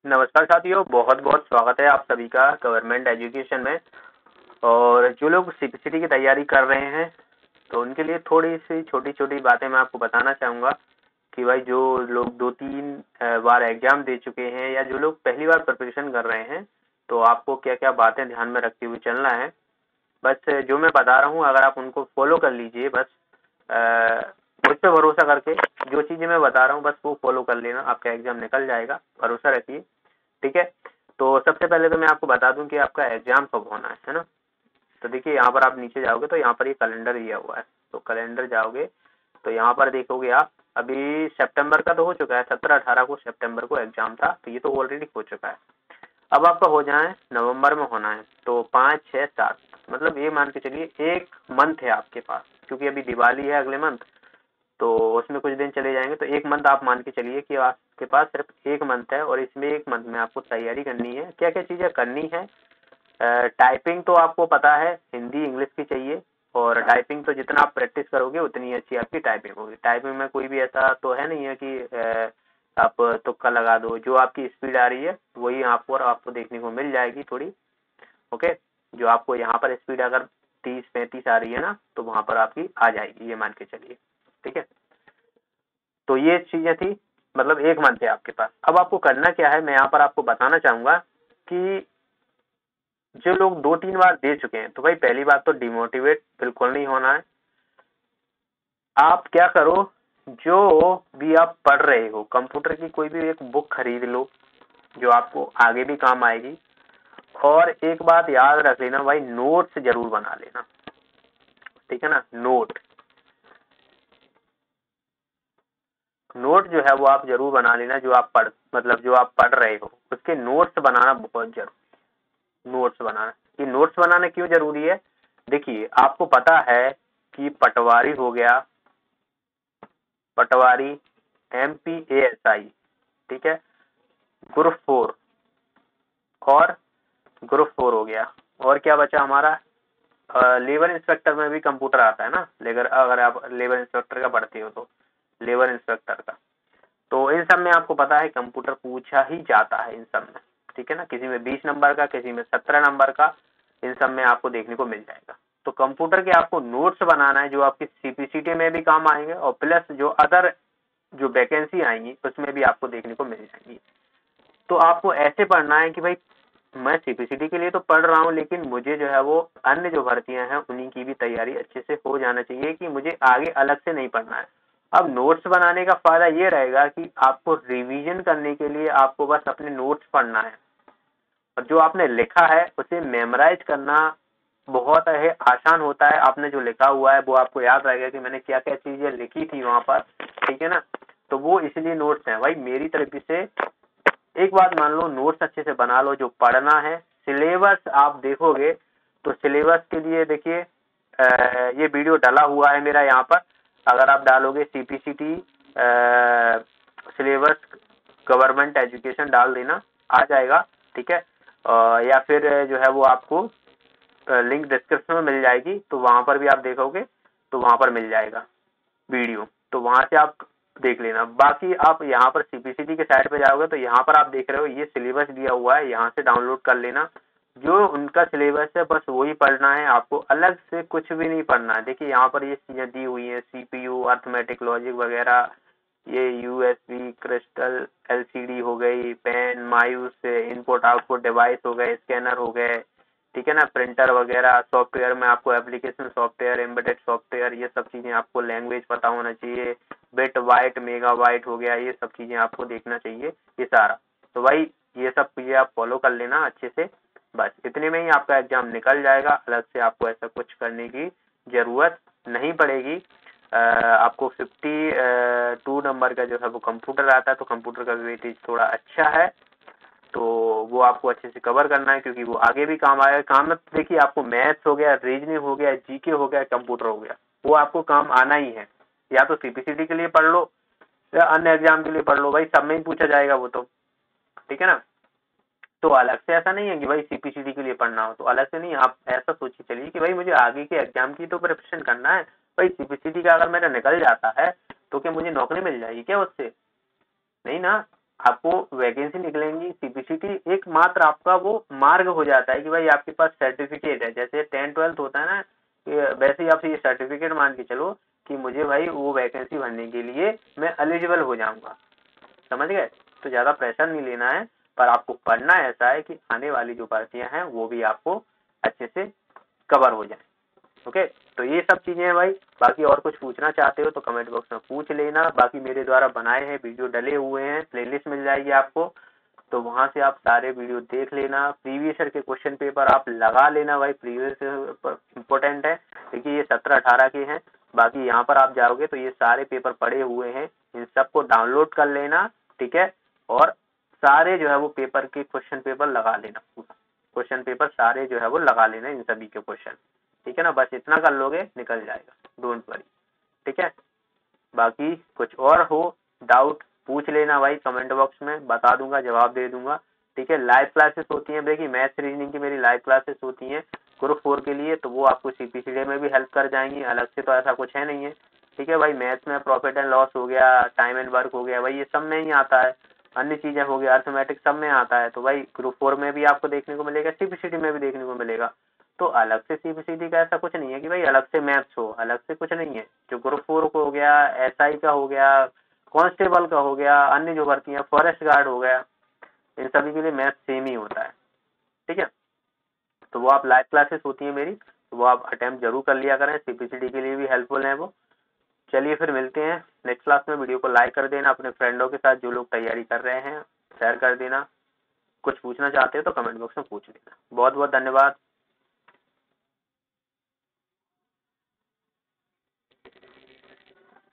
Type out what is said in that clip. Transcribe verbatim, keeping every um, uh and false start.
नमस्कार साथियों, बहुत बहुत स्वागत है आप सभी का गवर्नमेंट एजुकेशन में। और जो लोग सीपीसीटी की तैयारी कर रहे हैं तो उनके लिए थोड़ी सी छोटी छोटी बातें मैं आपको बताना चाहूँगा कि भाई जो लोग दो तीन अ, बार एग्जाम दे चुके हैं या जो लोग पहली बार प्रिपरेशन कर रहे हैं तो आपको क्या क्या बातें ध्यान में रखते हुए चलना है। बस जो मैं बता रहा हूँ अगर आप उनको फॉलो कर लीजिए, बस अ, मुझ पे भरोसा करके जो चीज़ें मैं बता रहा हूँ बस वो फॉलो कर लेना, आपका एग्जाम निकल जाएगा, भरोसा रखिए। ठीक है। तो सबसे पहले तो मैं आपको बता दूं कि आपका एग्जाम कब होना है है ना। तो देखिए यहाँ पर आप नीचे जाओगे तो यहाँ पर ये कैलेंडर दिया हुआ है, तो कैलेंडर जाओगे तो यहाँ पर देखोगे आप अभी सितंबर का तो हो चुका है, सत्रह अठारह को सितंबर को एग्जाम था तो ये तो ऑलरेडी हो चुका है। अब आपका हो जाए नवंबर में होना है तो पाँच छः सात, मतलब ये मान के चलिए एक मंथ है आपके पास, क्योंकि अभी दिवाली है अगले मंथ तो उसमें कुछ दिन चले जाएंगे, तो एक मंथ आप मान के चलिए कि आपके पास सिर्फ एक मंथ है और इसमें एक मंथ में आपको तैयारी करनी है। क्या क्या चीज़ें करनी है? टाइपिंग तो आपको पता है, हिंदी इंग्लिश की चाहिए, और टाइपिंग तो जितना आप प्रैक्टिस करोगे उतनी अच्छी आपकी टाइपिंग होगी। टाइपिंग में कोई भी ऐसा तो है नहीं है कि अ, आप तुक्का लगा दो, जो आपकी स्पीड आ रही है वही आपको और आपको देखने को मिल जाएगी थोड़ी। ओके। जो आपको यहाँ पर स्पीड अगर तीस पैंतीस आ रही है ना तो वहां पर आपकी आ जाएगी, ये मान के चलिए। ठीक है। तो ये चीजें थी, मतलब एक मंथ है आपके पास। अब आपको करना क्या है मैं यहाँ पर आपको बताना चाहूंगा कि जो लोग दो तीन बार दे चुके हैं तो भाई पहली बात तो डिमोटिवेट बिल्कुल नहीं होना है। आप क्या करो, जो भी आप पढ़ रहे हो कंप्यूटर की कोई भी एक बुक खरीद लो जो आपको आगे भी काम आएगी। और एक बात याद रख लेना भाई, नोट्स जरूर बना लेना, ठीक है ना। नोट नोट जो है वो आप जरूर बना लेना, जो आप पढ़ मतलब जो आप पढ़ रहे हो उसके नोट्स बनाना बहुत जरूरी। नोट्स बनाना, ये नोट्स बनाना क्यों जरूरी है? देखिए आपको पता है कि पटवारी हो गया, पटवारी, M P A S I, ठीक है, ग्रुप फोर, और ग्रुप फोर हो गया, और क्या बचा हमारा, लेबर इंस्पेक्टर में भी कंप्यूटर आता है ना, लेकर अगर आप लेबर इंस्पेक्टर का पढ़ते हो तो लेबर इंस्पेक्टर का, तो इन सब में आपको पता है कंप्यूटर पूछा ही जाता है इन सब में। ठीक है ना, किसी में बीस नंबर का, किसी में सत्रह नंबर का, इन सब में आपको देखने को मिल जाएगा। तो कंप्यूटर के आपको नोट्स बनाना है जो आपकी सीपीसीटी में भी काम आएंगे और प्लस जो अदर जो वैकेंसी आएंगी उसमें भी आपको देखने को मिल जाएंगी। तो आपको ऐसे पढ़ना है कि भाई मैं सीपीसीटी के लिए तो पढ़ रहा हूँ लेकिन मुझे जो है वो अन्य जो भर्तियां हैं उन्हीं की भी तैयारी अच्छे से हो जाना चाहिए, कि मुझे आगे अलग से नहीं पढ़ना है। अब नोट्स बनाने का फायदा ये रहेगा कि आपको रिवीजन करने के लिए आपको बस अपने नोट्स पढ़ना है, और जो आपने लिखा है उसे मेमोराइज करना बहुत है आसान होता है। आपने जो लिखा हुआ है वो आपको याद रहेगा कि मैंने क्या क्या चीजें लिखी थी वहां पर, ठीक है ना। तो वो इसलिए नोट्स हैं भाई, मेरी तरफ से एक बात मान लो, नोट्स अच्छे से बना लो जो पढ़ना है। सिलेबस आप देखोगे तो सिलेबस के लिए देखिए ये वीडियो डाला हुआ है मेरा यहाँ पर, अगर आप डालोगे सीपीसीटी सिलेबस गवर्नमेंट एजुकेशन डाल देना आ जाएगा, ठीक है। अ, या फिर जो है वो आपको लिंक डिस्क्रिप्शन में मिल जाएगी, तो वहां पर भी आप देखोगे तो वहां पर मिल जाएगा वीडियो, तो वहां से आप देख लेना। बाकी आप यहाँ पर सीपीसीटी के साइट पे जाओगे तो यहाँ पर आप देख रहे हो ये सिलेबस दिया हुआ है, यहाँ से डाउनलोड कर लेना। जो उनका सिलेबस है बस वही पढ़ना है, आपको अलग से कुछ भी नहीं पढ़ना है। देखिए यहाँ पर ये चीजें दी हुई है, सीपीयू, अर्थमेटिक लॉजिक वगैरह, ये यूएसबी, क्रिस्टल, एलसीडी हो गई, पेन, मायूस, इनपुट आउटपुट डिवाइस हो गए, स्कैनर हो गए, ठीक है ना, प्रिंटर वगैरह। सॉफ्टवेयर में आपको एप्लीकेशन सॉफ्टवेयर, एम्बेडेड सॉफ्टवेयर, ये सब चीजें आपको लैंग्वेज पता होना चाहिए। बिट वाइट, मेगा वाइट हो गया, ये सब चीजें आपको देखना चाहिए ये सारा। तो भाई ये सब चीजें आप फॉलो कर लेना अच्छे से, बस इतने में ही आपका एग्जाम निकल जाएगा। अलग से आपको ऐसा कुछ करने की जरूरत नहीं पड़ेगी। आ, आपको फिफ्टी टू नंबर का जो है वो कंप्यूटर आता है, तो कंप्यूटर का वेटेज थोड़ा अच्छा है, तो वो आपको अच्छे से कवर करना है क्योंकि वो आगे भी काम आएगा। काम में देखिए आपको मैथ्स हो गया, रीजनिंग हो गया, जीके हो गया, कंप्यूटर हो गया, वो आपको काम आना ही है। या तो सीपीसीटी के लिए पढ़ लो या अन्य एग्जाम के लिए पढ़ लो, भाई सब में ही पूछा जाएगा वो तो, ठीक है ना। तो अलग से ऐसा नहीं है कि भाई सीपीसीटी के लिए पढ़ना हो, तो अलग से नहीं, आप ऐसा सोचिए चलिए कि भाई मुझे आगे के एग्जाम की तो प्रिपरेशन करना है। भाई सीपीसीटी का अगर मेरा निकल जाता है तो क्या मुझे नौकरी मिल जाएगी क्या उससे? नहीं ना। आपको वैकेंसी निकलेंगी। सीपीसीटी एक मात्र आपका वो मार्ग हो जाता है कि भाई आपके पास सर्टिफिकेट है, जैसे टेन ट्वेल्थ होता है ना, वैसे ही आपसे ये सर्टिफिकेट मान के चलो कि मुझे भाई वो वैकेंसी भरने के लिए मैं एलिजिबल हो जाऊंगा। समझ गए? तो ज्यादा प्रेशर नहीं लेना है, पर आपको पढ़ना ऐसा है कि आने वाली जो भर्तियां हैं वो भी आपको अच्छे से कवर हो जाए। ओके, तो ये सब चीजें हैं भाई। बाकी और कुछ पूछना चाहते हो तो कमेंट बॉक्स में पूछ लेना। बाकी मेरे द्वारा बनाए हैं वीडियो डले हुए हैं, प्लेलिस्ट मिल जाएगी आपको, तो वहां से आप सारे वीडियो देख लेना। प्रीवियस ईयर के क्वेश्चन पेपर आप लगा लेना भाई, प्रीवियस पेपर इम्पोर्टेंट है, देखिए ये सत्रह अठारह के हैं। बाकी यहाँ पर आप जाओगे तो ये सारे पेपर पड़े हुए हैं, इन सबको डाउनलोड कर लेना, ठीक है। और सारे जो है वो पेपर के क्वेश्चन पेपर लगा लेना, पूरा क्वेश्चन पेपर सारे जो है वो लगा लेना, इन सभी के क्वेश्चन, ठीक है ना। बस इतना कर लोगे निकल जाएगा, डोंट वरी, ठीक है। बाकी कुछ और हो डाउट पूछ लेना भाई, कमेंट बॉक्स में बता दूंगा, जवाब दे दूंगा, ठीक है। लाइव क्लासेस होती हैं, देखिए मैथ्स रीजनिंग की मेरी लाइव क्लासेस होती हैं ग्रुप फोर के लिए, तो वो आपको सीपीसीडी में भी हेल्प कर जाएंगी, अलग से तो ऐसा कुछ है नहीं है, ठीक है भाई। मैथ्स में प्रॉफिट एंड लॉस हो गया, टाइम एंड वर्क हो गया भाई, ये सब में ही आता है, अन्य चीजें हो गई, अर्थमेटिक सब में आता है, तो भाई ग्रुप फोर में भी आपको देखने को मिलेगा, सीपीसीडी में भी देखने को मिलेगा। तो अलग से सीपीसीडी का ऐसा कुछ नहीं है कि भाई अलग से मैथ्स हो, अलग से कुछ नहीं है। जो ग्रुप फोर को हो गया, एसआई का हो गया, कांस्टेबल का हो गया, अन्य जो भर्ती है, फॉरेस्ट गार्ड हो गया, इन सभी के लिए मैथ्स सेम ही होता है, ठीक है। तो वो आप लाइव क्लासेस होती है मेरी, तो वो आप अटेम्प्ट जरूर कर लिया करें, सीपीसीडी के लिए भी हेल्पफुल है वो। चलिए फिर मिलते हैं नेक्स्ट क्लास में। वीडियो को लाइक कर देना, अपने फ्रेंडों के साथ जो लोग तैयारी कर रहे हैं शेयर कर देना। कुछ पूछना चाहते हो तो कमेंट बॉक्स में पूछ लेना। बहुत बहुत धन्यवाद।